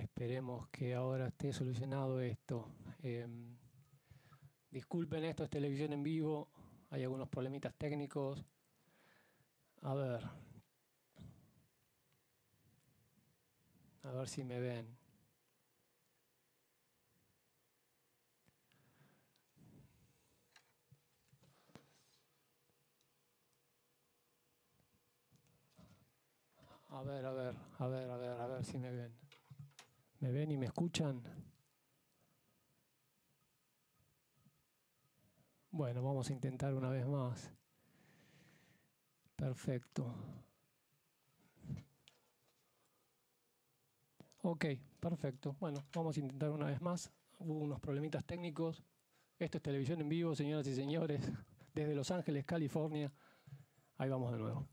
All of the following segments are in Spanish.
Esperemos que ahora esté solucionado esto. Disculpen, esto es televisión en vivo. Hay algunos problemitas técnicos. A ver si me ven. A ver si me ven. ¿Me ven y me escuchan? Bueno, vamos a intentar una vez más. Perfecto. Ok, perfecto. Bueno, vamos a intentar una vez más. Hubo unos problemitas técnicos. Esto es televisión en vivo, señoras y señores, desde Los Ángeles, California. Ahí vamos de nuevo.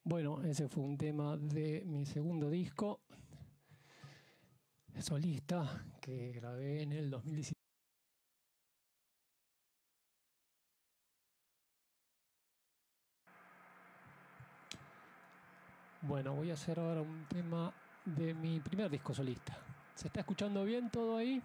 Bueno, ese fue un tema de mi segundo disco solista que grabé en el 2017. Bueno, voy a hacer ahora un tema de mi primer disco solista. ¿Se está escuchando bien todo ahí?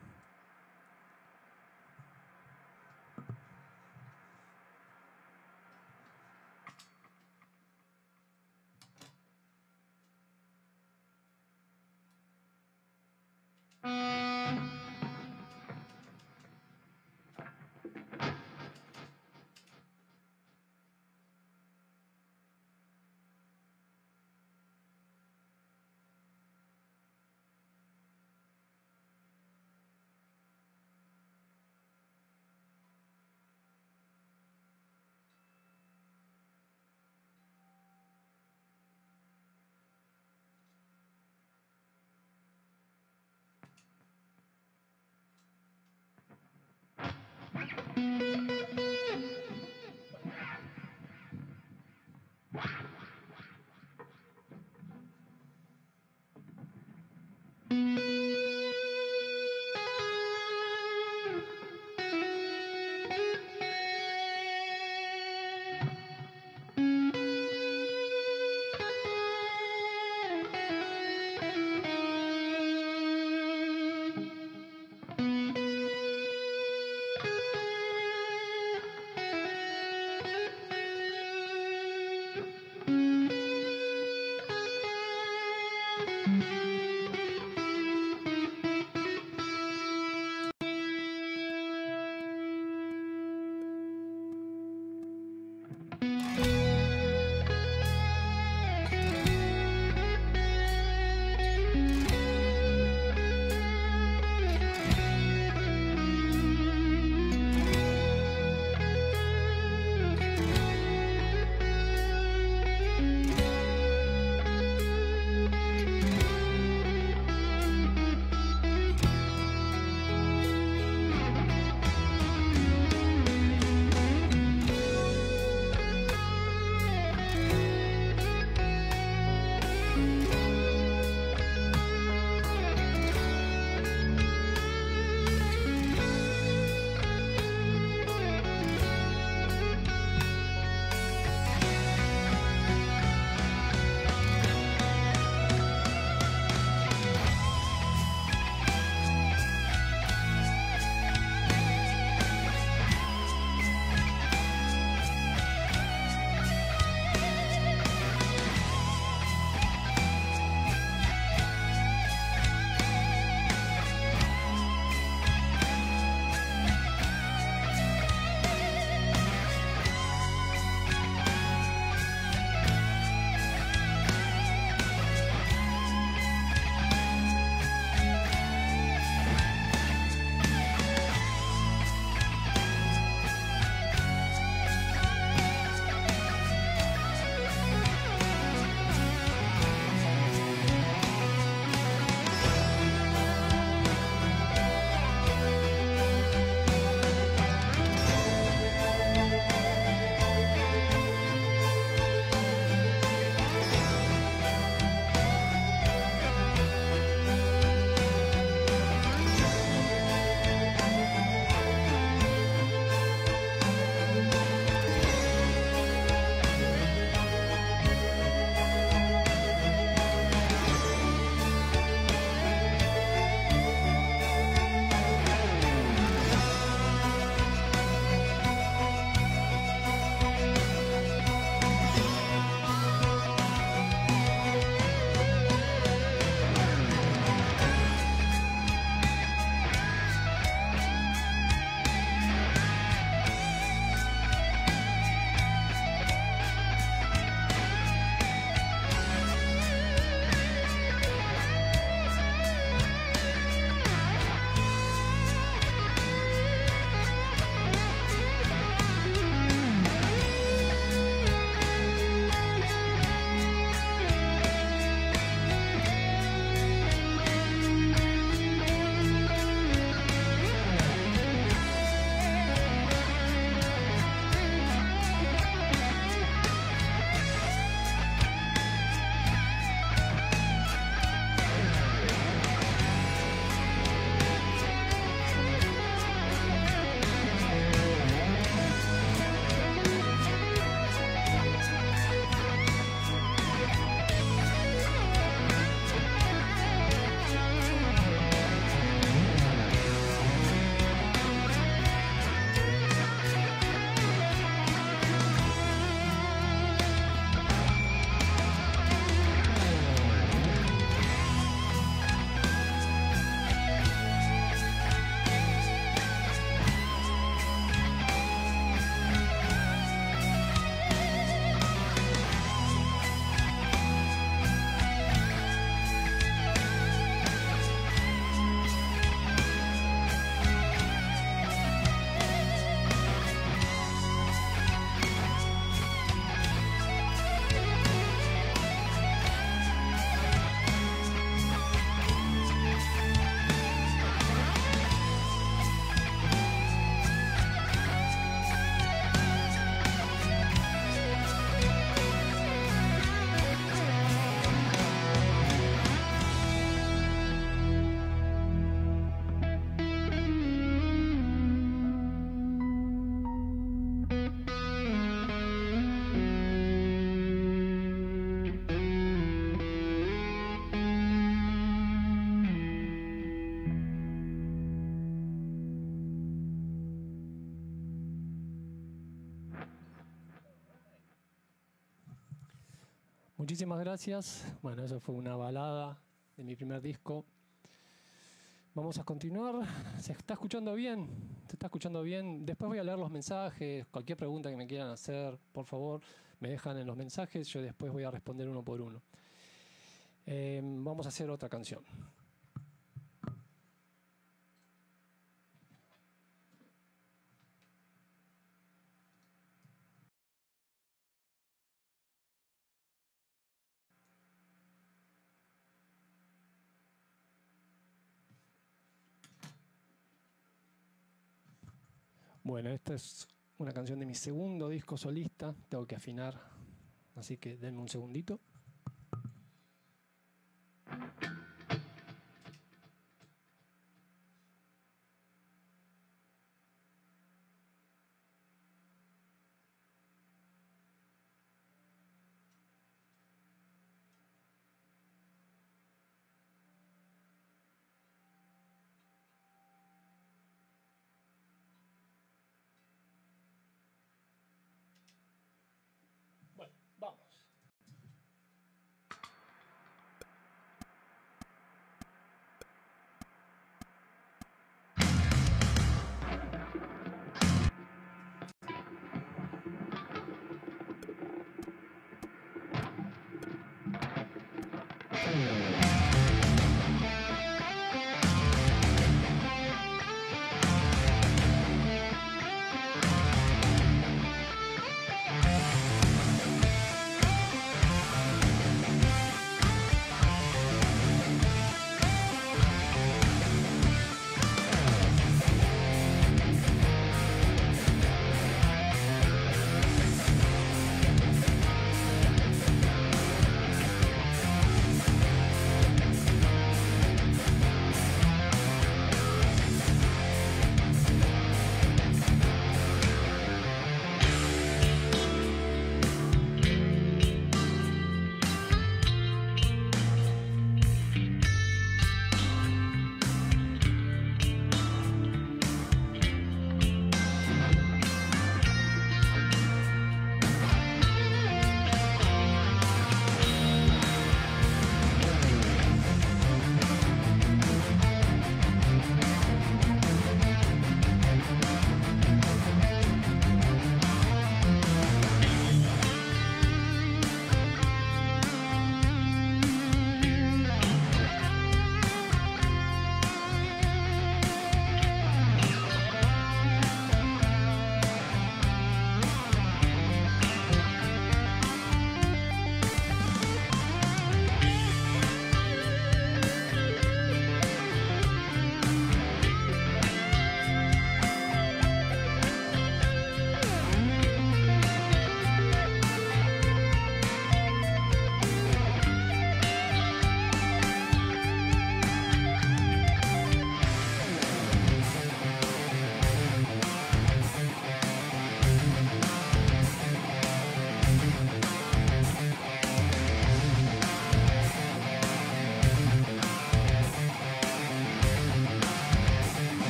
Muchísimas gracias. Bueno, eso fue una balada de mi primer disco. Vamos a continuar. ¿Se está escuchando bien? ¿Se está escuchando bien? Después voy a leer los mensajes. Cualquier pregunta que me quieran hacer, por favor, me dejan en los mensajes. Yo después voy a responder uno por uno. Vamos a hacer otra canción. Bueno, esta es una canción de mi segundo disco solista. Tengo que afinar, así que denme un segundito. Bueno, vamos.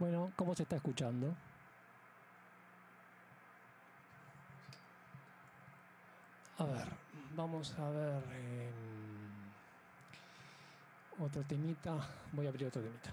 Bueno, ¿cómo se está escuchando? A ver, vamos a ver otro temita. Voy a abrir otro temita.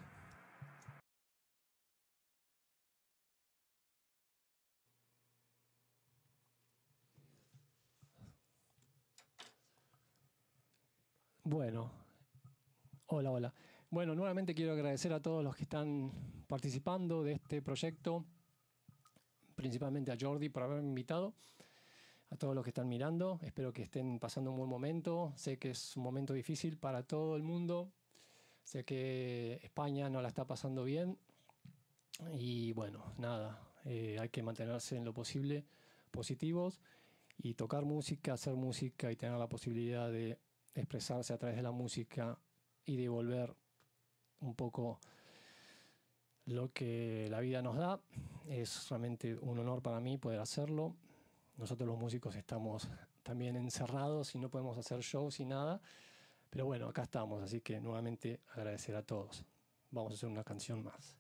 Bueno, hola. Bueno, nuevamente quiero agradecer a todos los que están participando de este proyecto, principalmente a Jordi por haberme invitado, a todos los que están mirando. Espero que estén pasando un buen momento. Sé que es un momento difícil para todo el mundo. Sé que España no la está pasando bien. Y bueno, nada, hay que mantenerse en lo posible positivos y tocar música, hacer música y tener la posibilidad de expresarse a través de la música y devolver un poco lo que la vida nos da. Es realmente un honor para mí poder hacerlo. Nosotros los músicos estamos también encerrados y no podemos hacer shows y nada, pero bueno, acá estamos, así que nuevamente agradecer a todos. Vamos a hacer una canción más.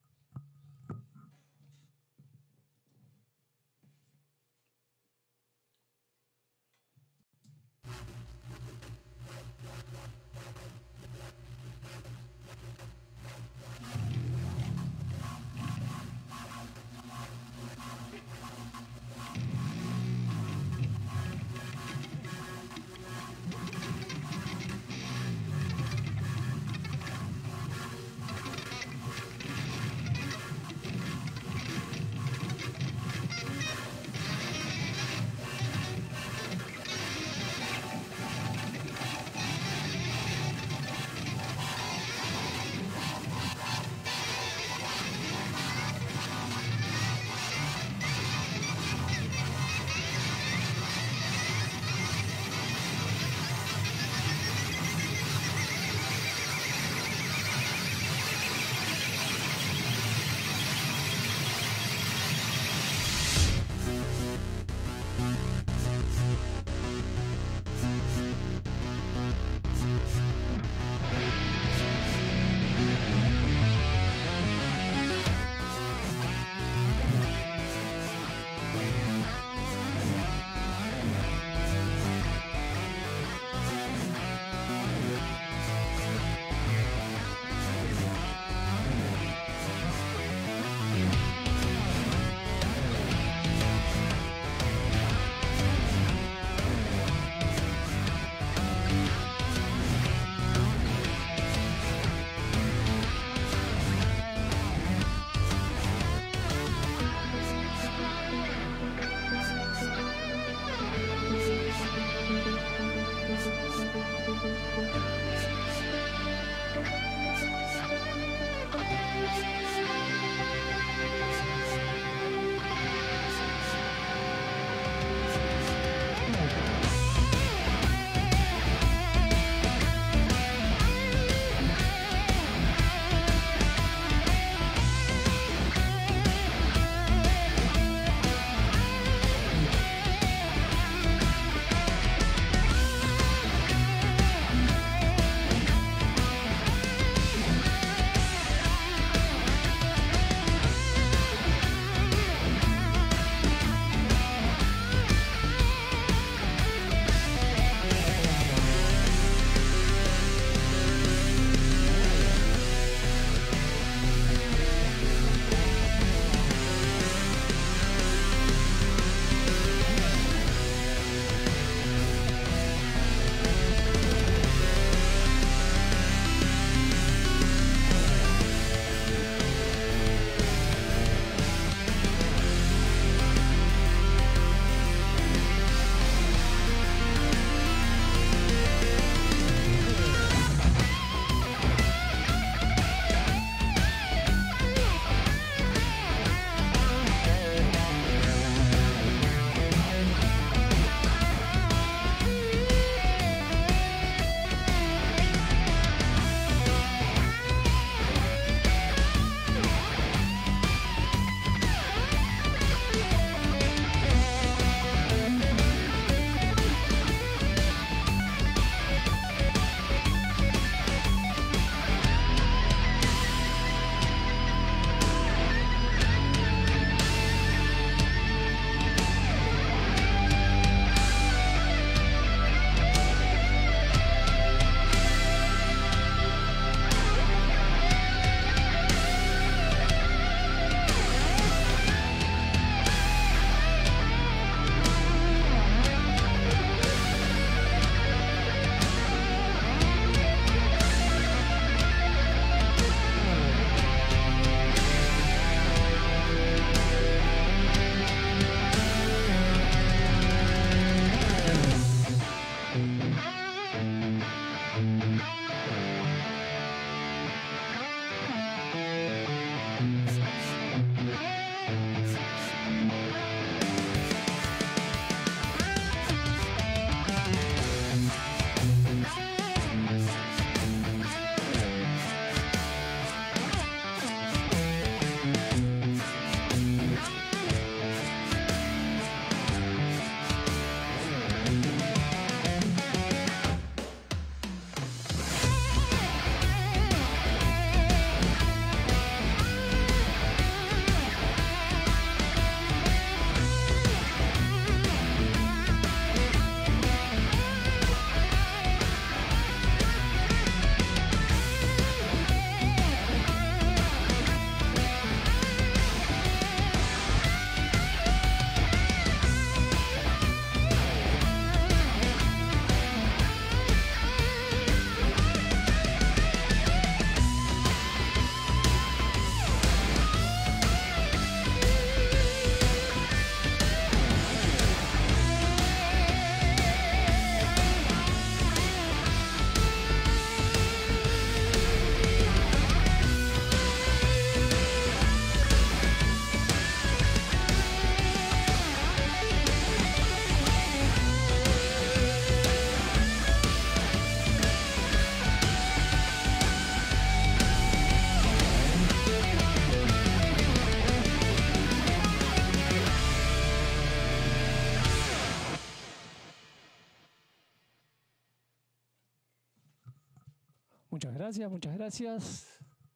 Muchas gracias, muchas gracias.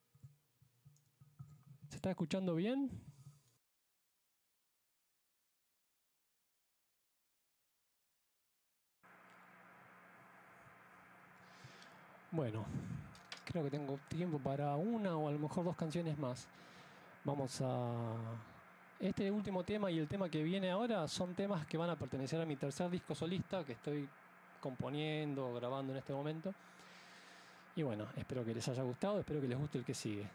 ¿Se está escuchando bien? Bueno, creo que tengo tiempo para una o a lo mejor dos canciones más. Vamos a... Este último tema y el tema que viene ahora son temas que van a pertenecer a mi tercer disco solista que estoy componiendo, grabando en este momento. Y bueno, espero que les haya gustado, espero que les guste el que sigue.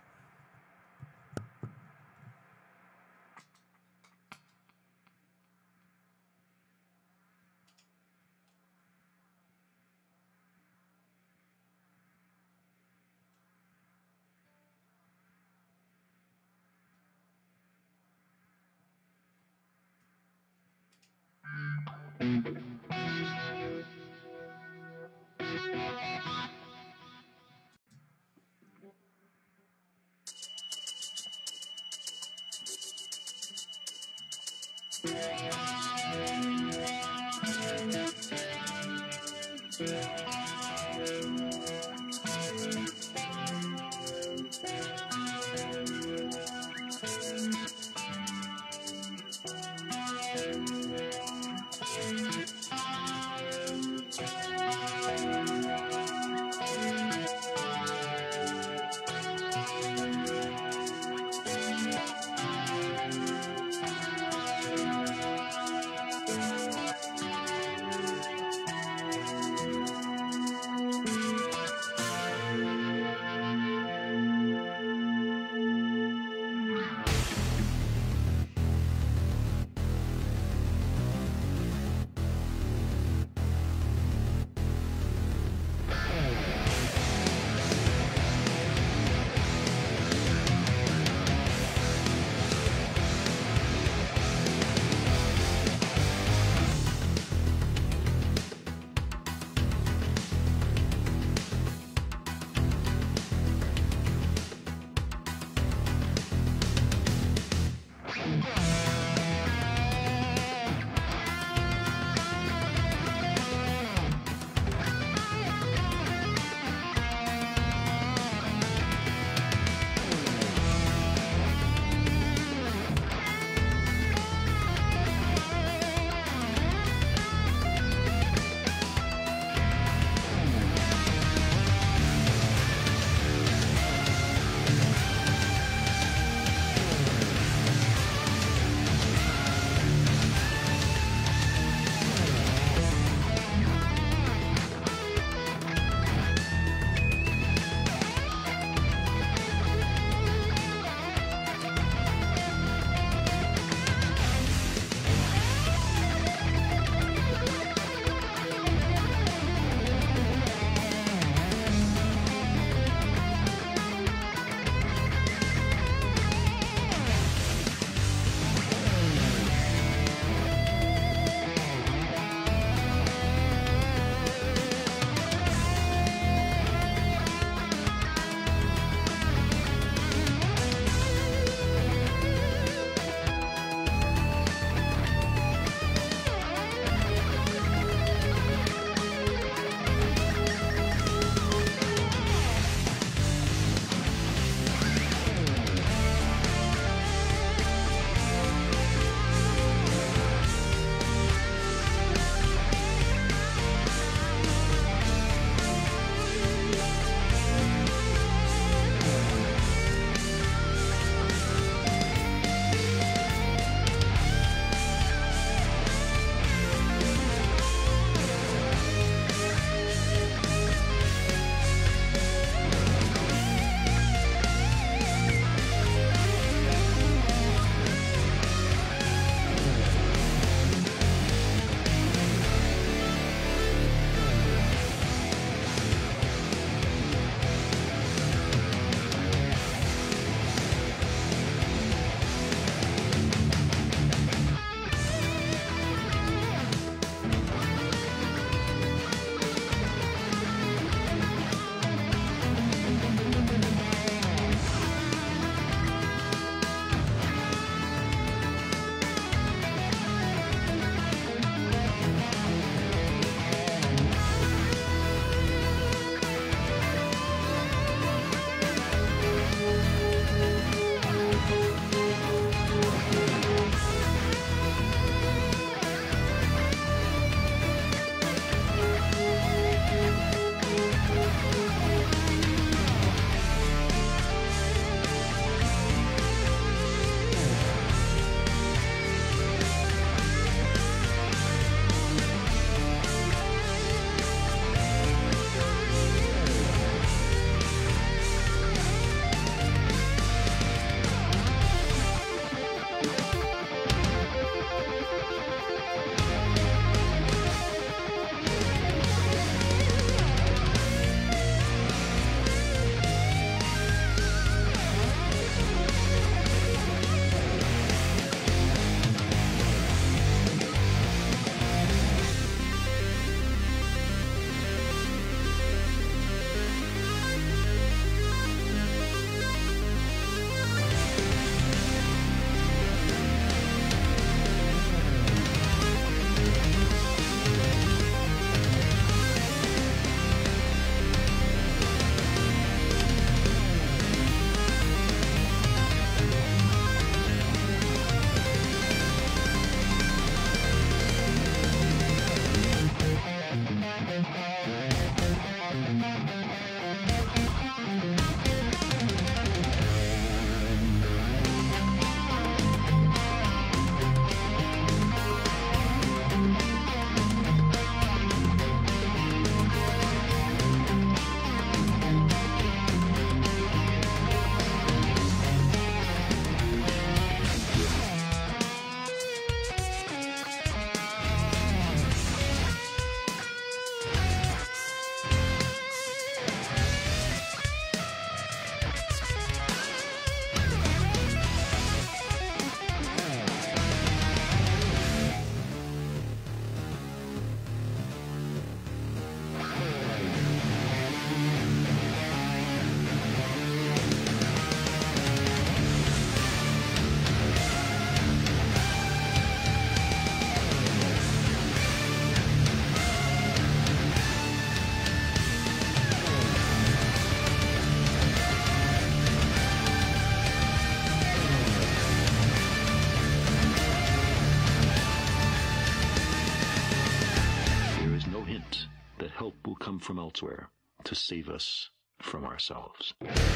help will come from elsewhere to save us from ourselves.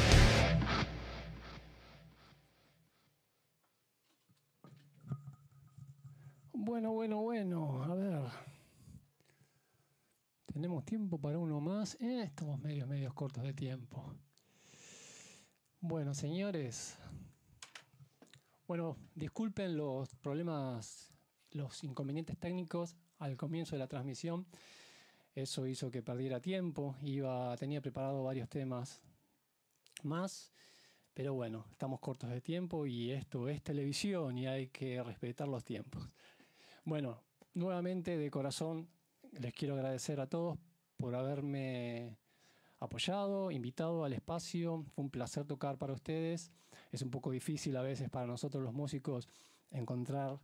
Bueno. A ver. ¿Tenemos tiempo para uno más? Estamos medios cortos de tiempo. Bueno, señores. Bueno, disculpen los problemas, los inconvenientes técnicos al comienzo de la transmisión. Eso hizo que perdiera tiempo. Tenía preparado varios temas más. Pero bueno, estamos cortos de tiempo y esto es televisión y hay que respetar los tiempos. Bueno, nuevamente de corazón les quiero agradecer a todos por haberme apoyado, invitado al espacio. Fue un placer tocar para ustedes. Es un poco difícil a veces para nosotros los músicos encontrar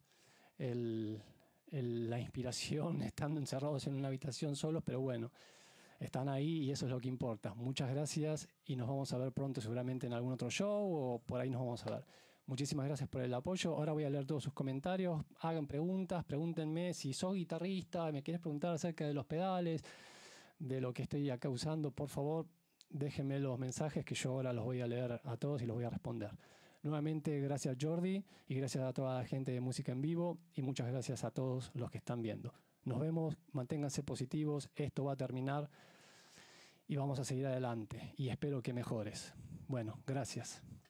la inspiración estando encerrados en una habitación solos, pero bueno, están ahí y eso es lo que importa. Muchas gracias y nos vamos a ver pronto seguramente en algún otro show o por ahí nos vamos a ver. Muchísimas gracias por el apoyo. Ahora voy a leer todos sus comentarios. Hagan preguntas, pregúntenme si sos guitarrista, me quieres preguntar acerca de los pedales, de lo que estoy acá usando, por favor, déjenme los mensajes que yo ahora los voy a leer a todos y los voy a responder. Nuevamente, gracias Jordi y gracias a toda la gente de Música en Vivo y muchas gracias a todos los que están viendo. Nos vemos, manténganse positivos, esto va a terminar y vamos a seguir adelante y espero que mejores. Bueno, gracias.